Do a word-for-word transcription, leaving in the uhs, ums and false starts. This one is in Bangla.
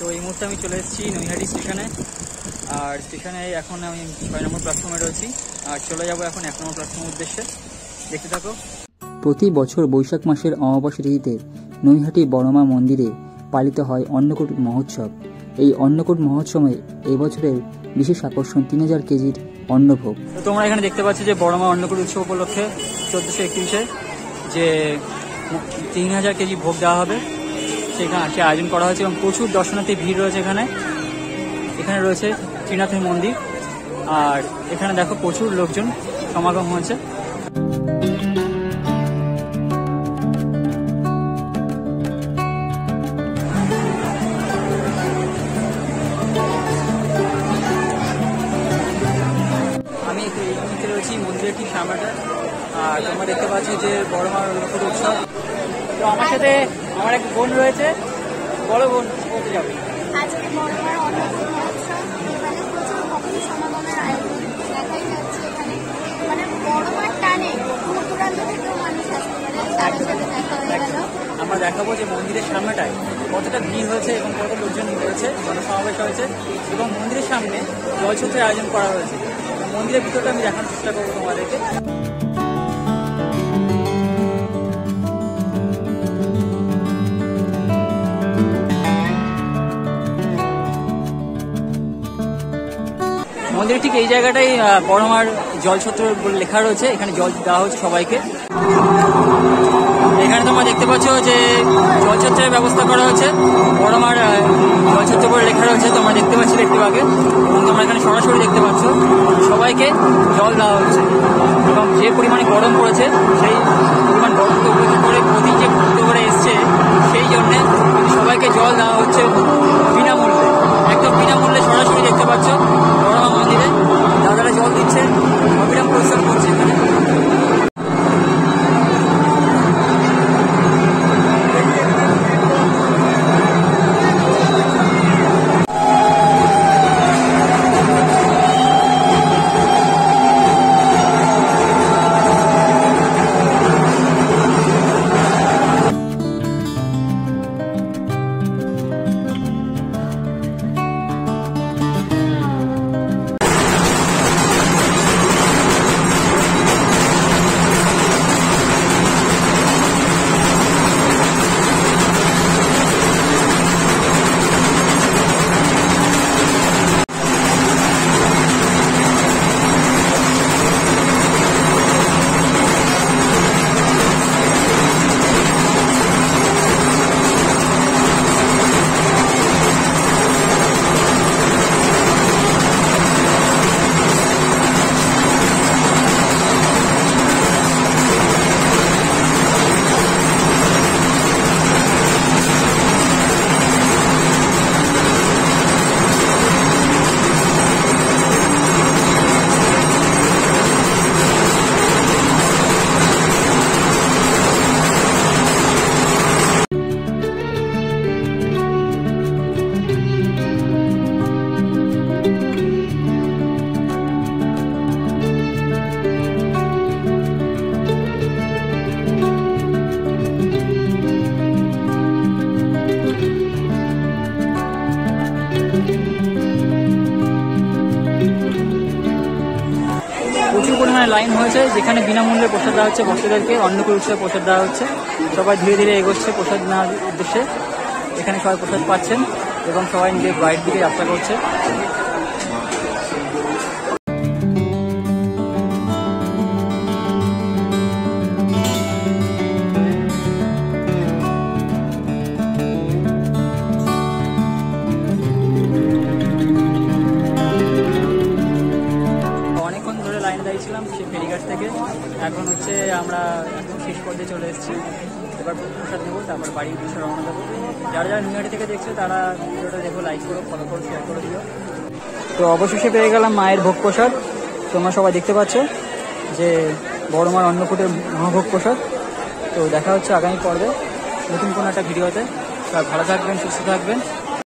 এই মুহূর্তে আমি চলে এসেছি নৈহাটি স্টেশনে। আর স্টেশনে এখন আমি ছয় নম্বর প্ল্যাটফর্মে রয়েছি আর চলে যাব এখন এক নম্বর প্ল্যাটফর্মের উদ্দেশ্যে। দেখতে থাকো। প্রতি বছর বৈশাখ মাসের অমাবস্যা তিথিতে নৈহাটি বড়মা মন্দিরে পালিত হয় অন্নকূট মহোৎসব। এই অন্নকূট মহোৎসবে এবছরের বিশেষ আকর্ষণ তিন হাজার কেজির অন্নভোগ। তো তোমরা এখানে দেখতে পাচ্ছ যে বড়মা অন্নকূট উৎসব উপলক্ষে চোদ্দোশো একত্রিশে যে তিন হাজার কেজি ভোগ দেওয়া হবে সেখানে সে আয়োজন করা হয়েছে এবং প্রচুর দর্শনার্থী ভিড় রয়েছে। এখানে এখানে রয়েছে ত্রিনাথের মন্দির আর এখানে দেখো প্রচুর লোকজন সমাগম হয়েছে। আমি এই মুহূর্তে রয়েছি মন্দিরের ঠিক সামনেটা আর তোমরা দেখতে পাচ্ছ যে বড়মার অন্নকূট উৎসব। তো আমার সাথে আমার এক বোন রয়েছে, বড় বোন বলতে যাবে। আজকে বড়মার অন্নকূট মহোৎসব এখানে প্রচুর ভক্ত সমাগমের আয়োজন দেখাই যাচ্ছে। এখানে মানে বড়মার টানে দূর দূরান্ত থেকেও মানুষ আসছে, তাদের সাথে দেখা হয়ে গেল। আমরা দেখাবো যে মন্দিরের সামনেটায় কতটা ভিড় হয়েছে এবং কত লোকজন রয়েছে, জনসমাবেশ হয়েছে এবং মন্দিরের সামনে জলছত্রের আয়োজন করা হয়েছে। মন্দিরের ভিতরটা আমি দেখানোর চেষ্টা করবো তোমাদেরকে। মন্দিরের ঠিক এই জায়গাটাই বড়মার জলছত্র বলে লেখা রয়েছে। এখানে জল দেওয়া হচ্ছে সবাইকে। এখানে তোমরা দেখতে পাচ্ছ যে জলছত্রের ব্যবস্থা করা হয়েছে। বড়মার জলছত্র বলে লেখা রয়েছে, তোমরা দেখতে পাচ্ছি একটু আগে এবং তোমরা এখানে সরাসরি দেখতে পাচ্ছ সবাইকে জল দেওয়া হচ্ছে এবং যে পরিমাণে গরম পড়েছে সেই পরিমাণ গরমকে উপেক্ষা করে নদী যে ভক্ত করে এসছে সেই জন্যে সবাইকে জল দেওয়া হচ্ছে বিনামূল্যে, একদম বিনামূল্যে। সরাসরি দেখতে পাচ্ছ বড়মা মন্দিরে দাদারা জল দিচ্ছে, অবিরাম পরিশ্রম করছে এখানে। প্রচুর পরিমাণে লাইন হয়েছে যেখানে বিনামূল্যে প্রসাদ দেওয়া হচ্ছে ভক্তদেরকে। অন্নকূট উৎসবে প্রসাদ দেওয়া হচ্ছে, সবাই ধীরে ধীরে এগোচ্ছে প্রসাদ নেওয়ার উদ্দেশ্যে। এখানে সবাই প্রসাদ পাচ্ছেন এবং সবাই নিজের বাড়ির দিকে যাত্রা করছে। ছিলাম সে ফেরিঘাট থেকে, এখন হচ্ছে আমরা একদম শেষ পর্যায়ে চলে এসেছি। এবার প্রসাদ নেবো, তারপর বাড়ির উদ্দেশ্যে রওনা দেবো। যারা যারা নৈহাটি থেকে দেখছো তারা ভিডিওটা দেখো, লাইক করো, ফলো করো, শেয়ার করে দিও। তো অবশেষে পেয়ে গেলাম মায়ের ভোগ প্রসাদ। তোমরা সবাই দেখতে পাচ্ছ যে বড়মার অন্নকূটের মহাভোগ প্রসাদ। তো দেখা হচ্ছে আগামী পর্বে নতুন কোনো একটা ভিডিওতে। সবাই ভালো থাকবেন, সুস্থ থাকবেন।